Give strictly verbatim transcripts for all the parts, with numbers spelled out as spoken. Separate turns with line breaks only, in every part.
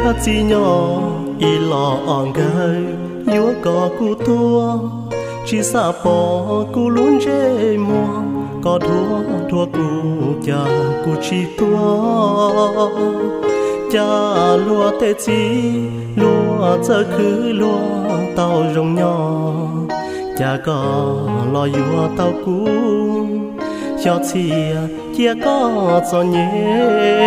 chỉ nhỏ y lò on gơi yếu có cu tua chỉ xa bỏ cu lún chê mua có thua thua cu cha cu chi tua cha lúa tê chi lúa giờ cứ lúa tàu rồng nhỏ cha có lo yếu tàu cũ cho chia chia có cho nhé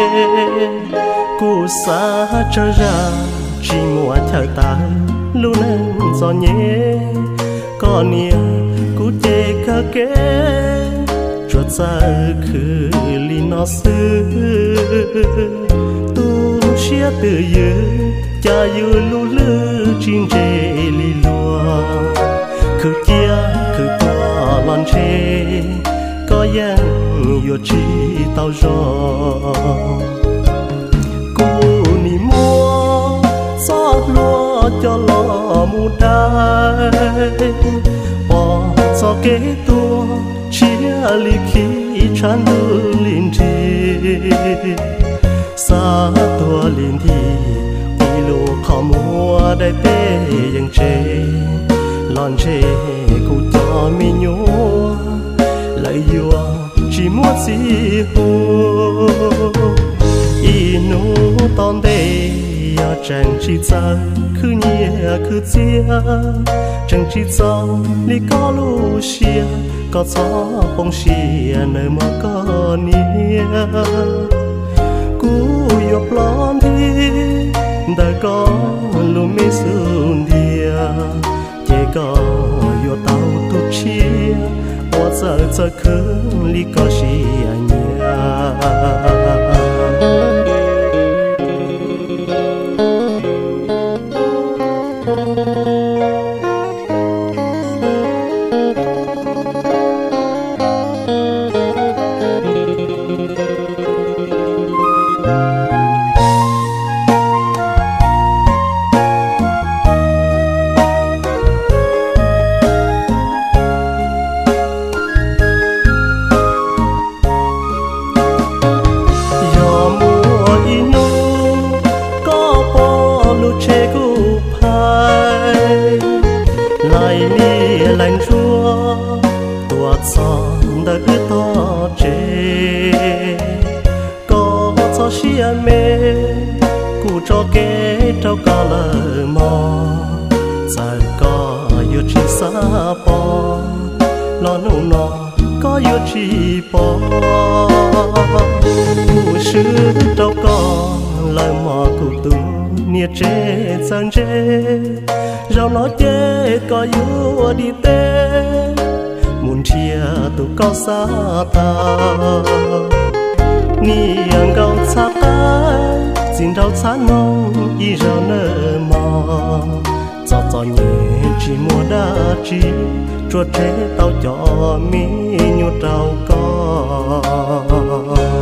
cu xa trở ra chỉ mua thở ta lu nâng cho nhé có nia cu chê khờ kế chuột xa khứ li nó sư tu chia từ yêu cha yêu lu lư chinh chê li lùa khứ chia khứ tua lon chê có yang yêu chi tao gió cô ni mua xót lúa cho lò mu đai bỏ cho kế tua chia ly khí chán đưa linh chi xa tua linh thì đi lù khó mua đại bê yang chê lon chê cô cho mi nhúa lại yêu chỉ muốn gì hồ inu ton đây chẳng chỉ ra cứ nhẹ cứ chia chẳng chỉ ra li có lu xia có gió bông xia nơi mà có nia cú yêu plon thì đời có lu mi sun dia chỉ có yêu tao tu chia我这这可里个是呀。lạnh chúa tuột son đã cứ to chê có cho xia mê cụ cho kế trao cả lời mò giờ có yêu chi xa bỏ lo nụ nọ có yêu chi bỏ cụ sư trao có lời mò cụ tu nia chê sang chê rau nó chê có yêu đi tê muốn chia tu có xa ta niềng gạo xa tay xin rau xa nông y rau nơ mò cho cho nhẹ chỉ mua đá chi chuột chế tao cho mi nhu trâu con